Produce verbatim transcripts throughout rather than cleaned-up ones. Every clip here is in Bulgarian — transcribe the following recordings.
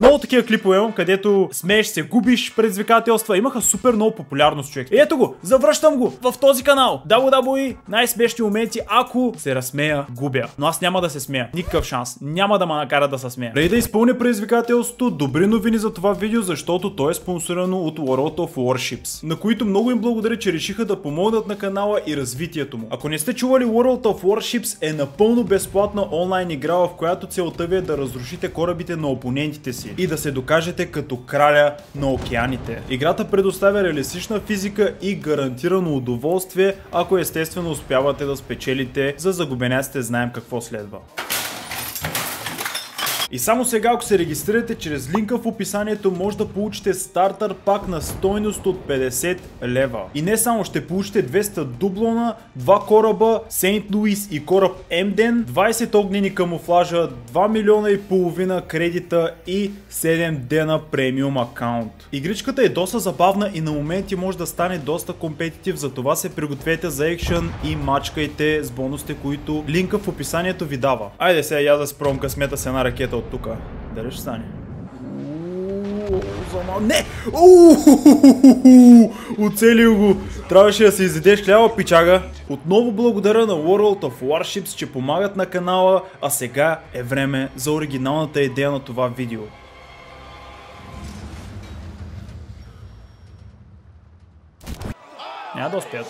Много такива клипове имам, където смееш се, губиш предизвикателства. Имаха супер много популярност, човек. И ето го, завръщам го в този канал. дабъл ю дабъл ю и, най-смешни моменти, ако се разсмея, губя. Но аз няма да се смея. Никакъв шанс. Няма да ме накара да се смея. Преди да изпълня предизвикателството, добри новини за това видео, защото то е спонсорирано от World of Warships, на които много им благодаря, че решиха да помогнат на канала и развитието му. Ако не сте чували, World of Warships е напълно безплатна онлайн игра, в която целта ви е да разрушите корабите на опонентите си и да се докажете като краля на океаните. Играта предоставя реалистична физика и гарантирано удоволствие, ако естествено успявате да спечелите. За загубеняците знаем какво следва. И само сега, ако се регистрирате чрез линка в описанието, може да получите стартър пак на стойност от петдесет лева. И не само, ще получите двеста дублона, два кораба Сейнт Луис и кораб Емден, двайсет огнени камуфлажа, два милиона и половина кредита и седем дена премиум акаунт. Игричката е доста забавна и на моменти може да стане доста компетитив, затова се пригответе за екшън и мачкайте с бонусите, които линка в описанието ви дава. Айде сега я да спром късмета с една ракета от тука. Дали ще стане? Не! Оцелил го! Трябваше да се изедеш хляба, пичага. Отново благодаря на World of Warships, че помагат на канала, а сега е време за оригиналната идея на това видео. Няма да успеят.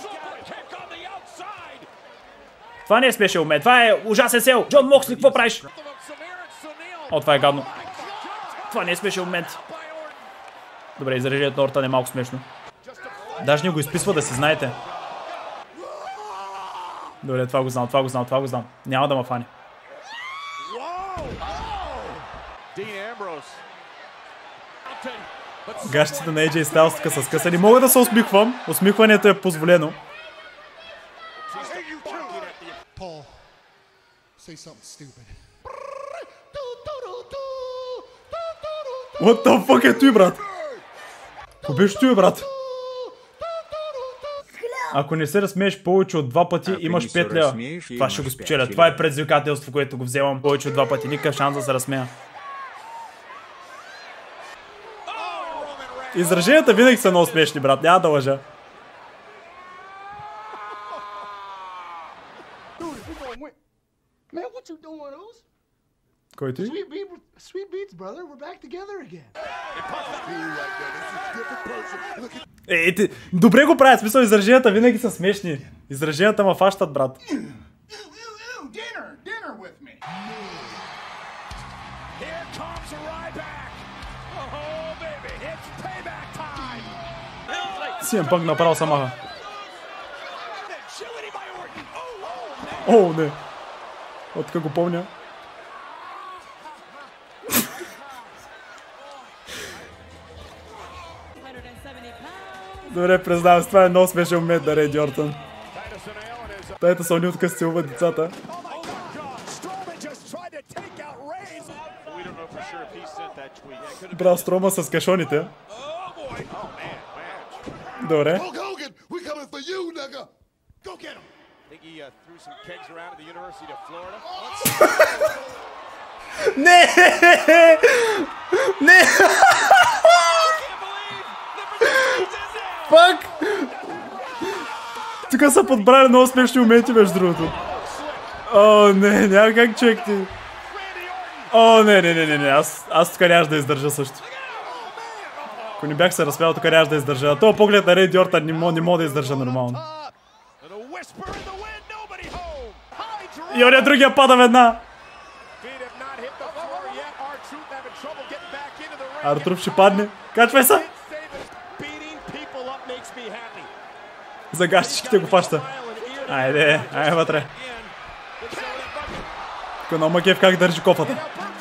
Това не е спешъл момент, това е ужасен сел! Джон Моксли, какво правиш? О, това е гадно. Това не е смешен момент. Добре, изражението на Ортън е малко смешно. Даже не го изписва, да си знаете. Добре, това го знам, това го знам, това го знам. Няма да ме фани. Гащите на Ей Джей Стайлс тук са скъсани. Мога да се усмихвам. Усмихването е позволено. What the fuck е той, брат? Ко беше той, брат? Ако не се разсмееш повече от два пъти, имаш пет лева. Това ще го спечеля. Това е предизвикателство, което го вземам повече от два пъти. Никакъв шанс да се разсмея. Израженията винаги са много смешни, брат. Няма да лъжа. Кой ти? Е, ти, добре го правят, смисъл, израженията винаги са смешни. Израженията ма фащат, брат. Си Ем Пънк направо самаха. О, не. От така го помня. Добре, признавам, това е много смешен момент на Рейди Ортън. Тайта Сони откъс целува децата. Брал Строма с кашоните. Добре. Не! Не! Фак! Тук са подбрали много смешни моменти, между другото. О, не, няма как, човек ти. О, не, не, не, не, не, аз, аз тук нямаш да издържа също. Ако не бях се разсмял, тук нямаш да издържа. А този поглед на Рейди Ортън не мога, не мога да издържа нормално. И оня другия пада веднага. Артруф ще падне. Качвай се! За гащичките го фаща. Айде, айде вътре. Тук на Макев как държи кофата.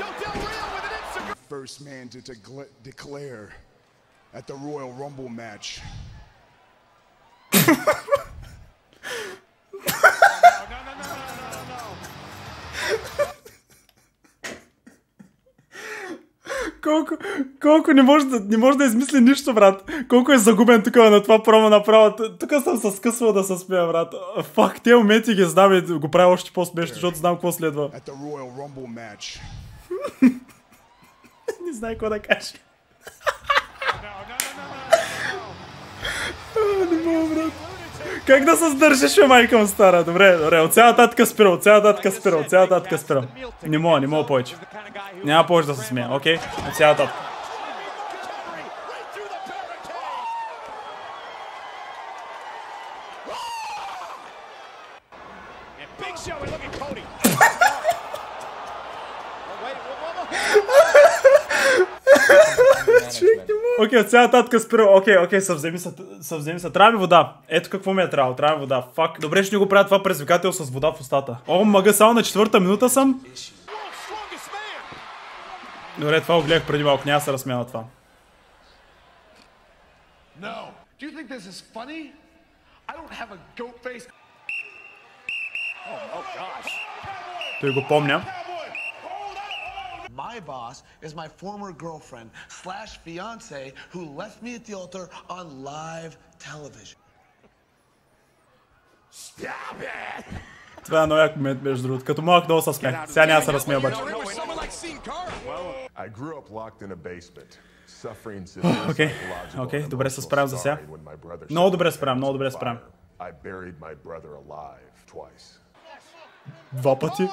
Колко, колко не може, да, не може да измисли нищо, брат. Колко е загубен тук на това промо направо. Тук съм се скъсвал да се смея, брат. Фак, тези моменти ги знам и го правя още по-смешно, защото знам какво следва. Не Не знае какво да каже. Не мога, брат. Как да се сдържиш, майка му стара? Добре, добре, от цяла татка спира, от цяла татка спира, от цяла татка спира. Не мога, не мога повече. Няма повече да се смея, окей? От цяла татка. Окей, от цяла татка спира. Окей, окей, съвземи се, съвземи се. Трябва ми вода. Ето какво ми е трябвало. Трябва ми вода. Фак. Добре, ще ни го правя това предизвикателство с вода в устата. О, мъга, само на четвърта минута съм. Добре, това го гледах преди малко. Няма се разсмея на това. Той го помня. My boss is my former girlfriend slash fiance who left me at the altar on live television. Stop it! Това е много як момент, между другото. Като малък много се смех. Сега няма се разсмея обаче. Окей, окей, добре се справям за сега. Много добре се справям, много добре се справям. Два пъти?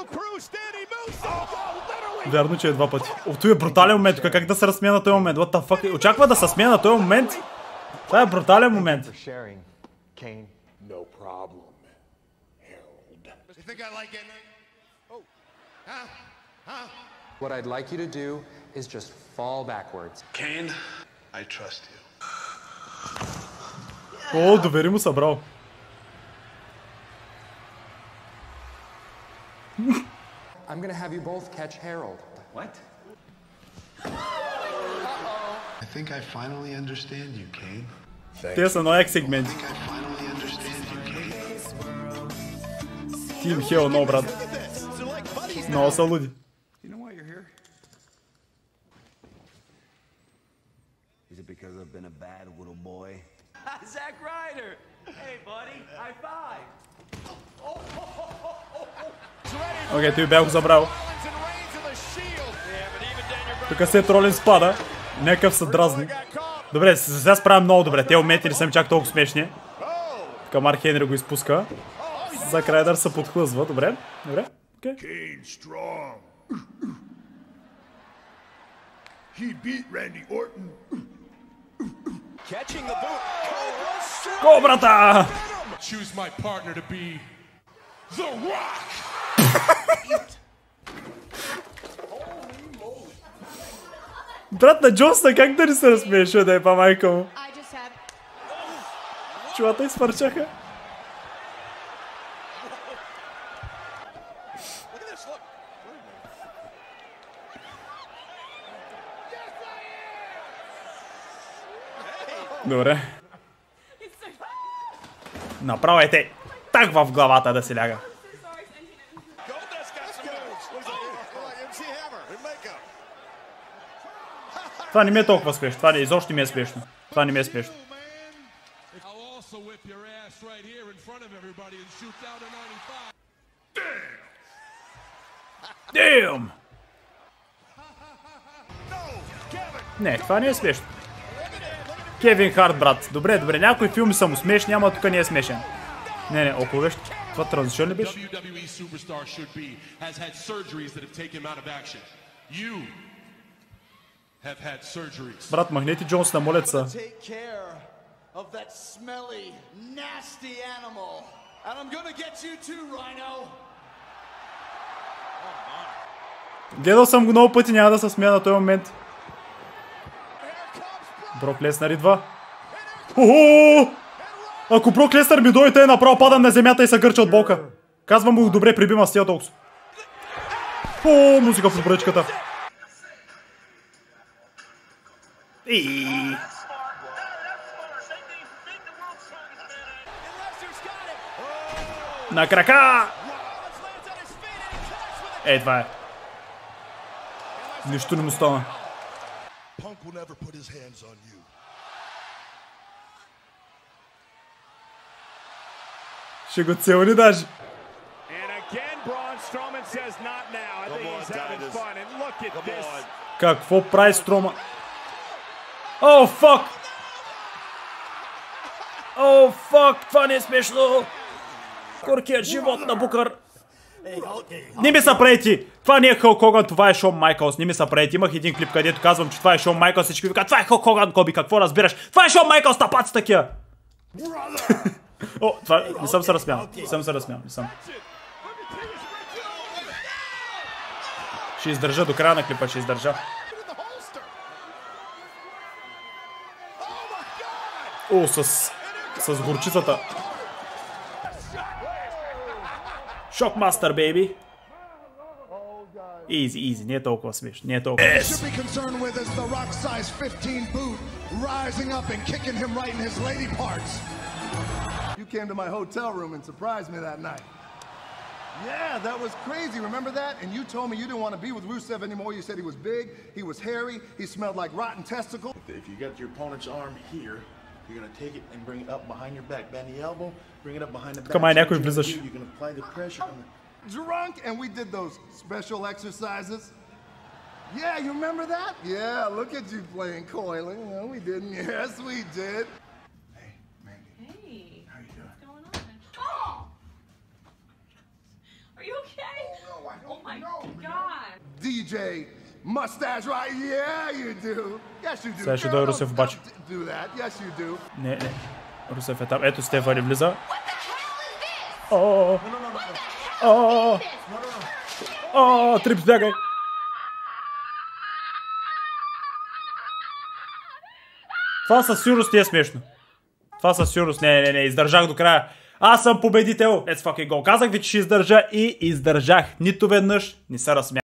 Вярно, че е два пъти. О, той е брутален момент. Тук как да се разсмея на този момент? What the fuck? Очаква да се смея на този момент? Това е брутален момент. What I'd like you to do is just fall backwards. Kane, I trust you. О, довери му събрал. I'm gonna have you both catch Harold. What? I think I finally understand you, Kane. Те са много як сегменти. Тим Хел, много брат. Много са луди. Because I've been a bad little boy. Zack Ryder! Hey, buddy, high five! Окей, той бях го забрал. Тук след Ролин спада. Някакъв се дразни. Добре, сега справям много добре. Те моменти не са ми чак толкова смешни. Тук Марк Хенри го изпуска. Зак Райдър се подхлъзва. Добре, добре. Окей. Го, брата! Брат на Джонсън, как да ни се разсмееш, да е па майка му? Чувата изпърчаха. Добре. Направо е те. Так в главата да си ляга. Това не ми е толкова смешно. Това не, изобщо не ми е смешно. Това не ми е смешно. Дем! Не, това не е смешно. Кевин Харт, брат. Добре, добре, някои филми са му смешни, ама тук не е смешен. Не, не, около вещ. Това транзишън ли беше? Брат, махнете Джонсън, молят са. Гледал съм го много пъти, няма да се смея на този момент. Брок Леснар идва. Охо! Ако Брок Леснар ми дойде, направо падам на земята и се гърча от болка. Казвам му, добре, прибима с тия толкова. О, музика в отборечката. И... На крака! Е, това е. Нищо не му стана. Ще го целуни даже. Какво прави Строман? О, фак! О, фак! Това не е смешно! Горкият живот на Букър! Не ми са прети! Това не е Халк Хоган, това е Шон Майкълс. Не ми са прети. Имах един клип, където казвам, че това е Шон Майкълс. Всички викат, това е Халк Хоган, Коби, какво разбираш? Това е Шон Майкълс, тапаци такива! О, това не съм се разсмял. Не съм се разсмял, не съм. Ще издържа до края на клипа, ще издържа. О, с... с горчицата. Шокмастър, бейби. Изи, изи, не е толкова смешно, не е толкова. Yes. You came to my hotel room and surprised me that night. Yeah, that was crazy. Remember that? And you told me you didn't want to be with Rusev anymore. You said he was big, he was hairy, he smelled like rotten testicle. If you got your opponent's arm here, you're going to take it and bring it up behind your back. Bend the elbow, bring it up behind the back. Come on, so you're going to apply the pressure on the... Drunk, and we did those special exercises. Yeah, you remember that? Yeah, look at you playing coy. No, we didn't. Yes, we did. Hey, Mandy. Hey. How you doing? What's going on? Oh! Are you okay? Oh, no, I don't Oh my know. God. D J Mustache, right? Yeah, you do. Yes, you do. Сега ще дойде Русев обаче. Do that. Yes, you do. Не, не. Русев е там. Ето Стефани влиза. О, о, о, Трипс, бягай. Това със сигурност не е смешно. Това със сигурност не, не, не, издържах до края. Аз съм победител. Let's fucking go. Казах ви, че ще издържа и издържах. Нито веднъж не се разсмях.